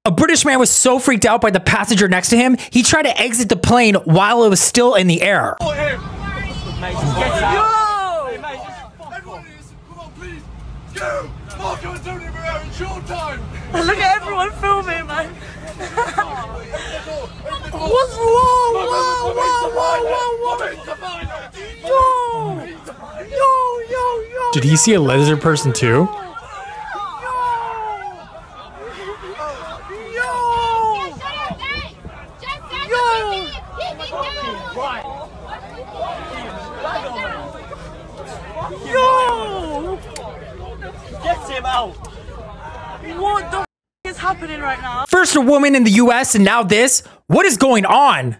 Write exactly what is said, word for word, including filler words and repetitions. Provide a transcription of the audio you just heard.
A British man was so freaked out by the passenger next to him, he tried to exit the plane while it was still in the air. Yo! Hey, mate, everyone is, come on, please. You! Marco and Tony Barrera, it's your time! Look at everyone filming, man. What's wrong? Whoa, whoa, whoa, whoa, whoa. Yo! Yo, yo, yo. Did he see a lizard person too? Yo! Get him out! What the f is happening right now? First a woman in the U S and now this? What is going on?